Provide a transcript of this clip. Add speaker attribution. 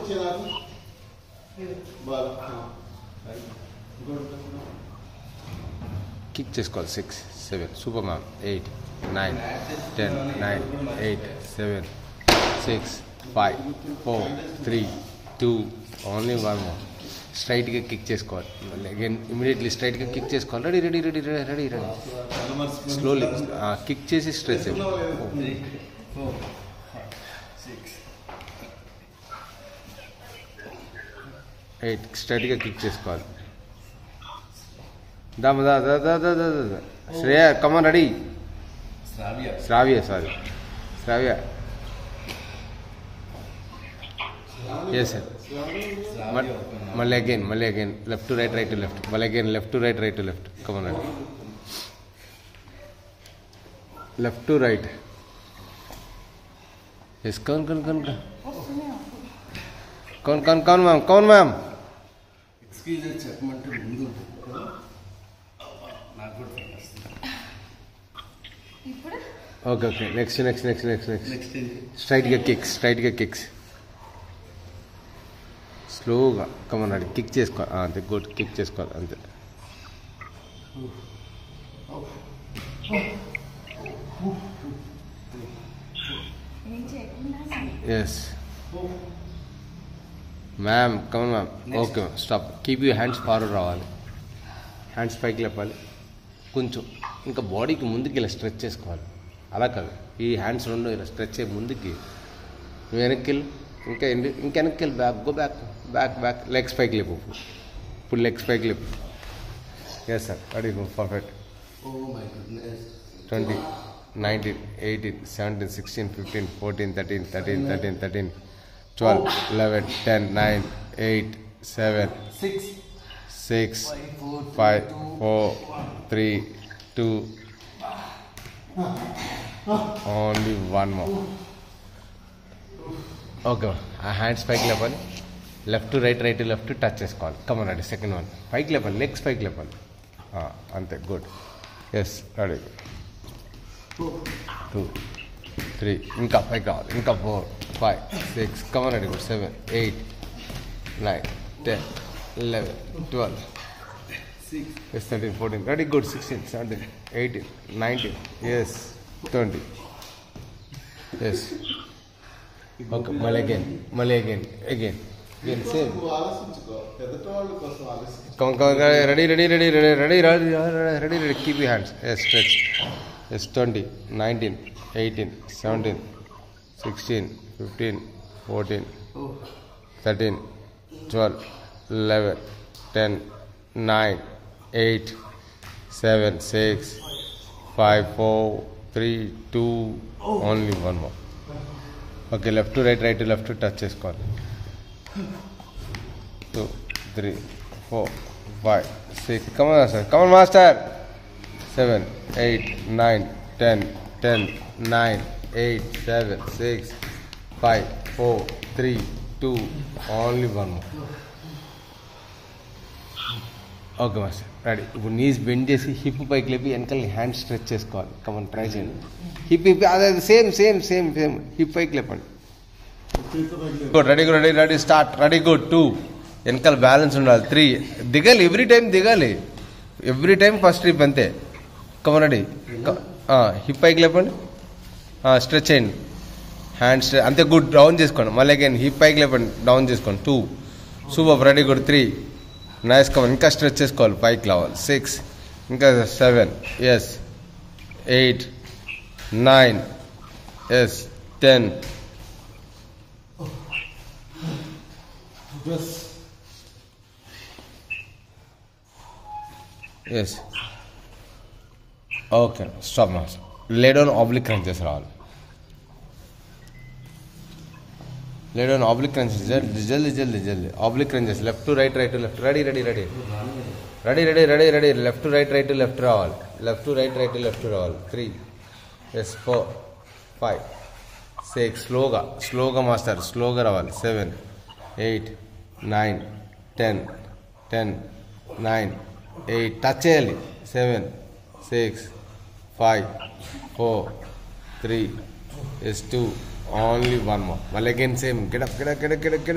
Speaker 1: Kick చేసుకోవాలి 6 7 super ma'am 8 9 10 9 8 7 6 5 4 3 2 only one more స్ట్రైట్గా kick చేసుకోవాలి అగైన్ ఇమీడియట్లీ స్ట్రైట్గా కిక్ చేసుకోవాలి ready ready ready ready ready slowly kick చేసి స్ట్రెచ్ 8 స్ట్రైట్గా కిక్ చేసుకోవాలి దా Shreya come on ready Sravya yes sir మళ్ళీ again left to right right to left మళ్ళీ again left to right right to left come on ready left to right yes కౌన్ ma'am
Speaker 2: excuse చెప్పమంటే ముందు నాకు కూడా
Speaker 1: ఓకే నెక్స్ట్ స్ట్రైట్గా కిక్స్ స్లోగా కమన్ రెడీ కిక్ చేసుకోవాలి అంతే గుడ్ కిక్ చేసుకోవాలి అంతే yes ma'am come on ma'am okay ma'am stop keep you hands forward రావాలి హ్యాండ్స్ పైకి లేపాలి కొంచెం ఇంకా బాడీకి ముందుకి ఇలా స్ట్రెచ్ చేసుకోవాలి అలా కాదు ఈ హ్యాండ్స్ రెండు ఇలా స్ట్రెచ్ అయ్యి ముందుకి నువ్వు వెనక్కి వెళ్ళు ఇంకా వెనక్కి వెళ్ళి బ్యాక్ లెగ్స్ పైకి లేపు ఇప్పుడు లెగ్స్ పైకి లేపు yes sir ready perfect 20 19 18 17 16 15 14 13 12 11 10 9 8 7 6 5 4 3 2 only one more okay ఆ హ్యాండ్స్ పైకి లేపాలి left to right to left touch చేసుకోవాలి కమన్ రెడీ సెకండ్ వన్ పైకి లేపాలి లెగ్స్ పైకి లేపాలి అంతే గుడ్ ఎస్ రెడీ 2 3 ఇంకా పైకి కావాలి ఇంకా 4 5 6 come on ready good 7 8 9 10 11 12 yes 13 14 ready good 16 17 18 19 yes 20 yes okay మళ్ళీ again same come ready keep your hands yes stretch yes 20 19 18 17 16 15 14 13 12 11 10 9 8 7 6 5 4 3 2 only one more okay left to right to left to touch చేసుకోవాలి 2 3 4 5 6 come on master 7 8 9 10 9 8 7 6 5 4 3 2 only one more okay master ready ఇప్పుడు knees bend చేసి hip పైకి లేపి వెనకాల hand stretch చేసుకోవాలి come on try చేయండి hip అదే same hip పైకి లేపండి good ready start ready good 2 వెనకాల బ్యాలెన్స్ ఉండాలి 3 దిగాలి ఎవ్రీ టైం ఫస్ట్ ట్రిప్ అంతే కమన్ రెడీ హిప్ పైకి లేపండి స్ట్రెచ్ చేయండి హ్యాండ్ స్ట్రెచ్ అంతే గుడ్ డౌన్ చేసుకోండి మళ్ళీ అగైన్ హిప్ పైకి లేపండి డౌన్ చేసుకోండి 2 super ready good 3 nice come on ఇంకా స్ట్రెచ్ చేసుకోవాలి పైకి రావాలి 6 ఇంకా 7 yes 8 9 yes 10 yes okay stop నా లే డౌన్ ఆబ్లిక్ క్రంచెస్ రావాలి lay down oblique crunches jaldi oblique crunches left to right to left ready left to right to left రావాలి left to right to left రావాలి 3 yes 4 5 6 స్లోగా master స్లోగా రావాలి 7 8 9 10 9 8 touch చేయాలి 7 6 5 4 3 is 2 only one more. Well, again same. Get up.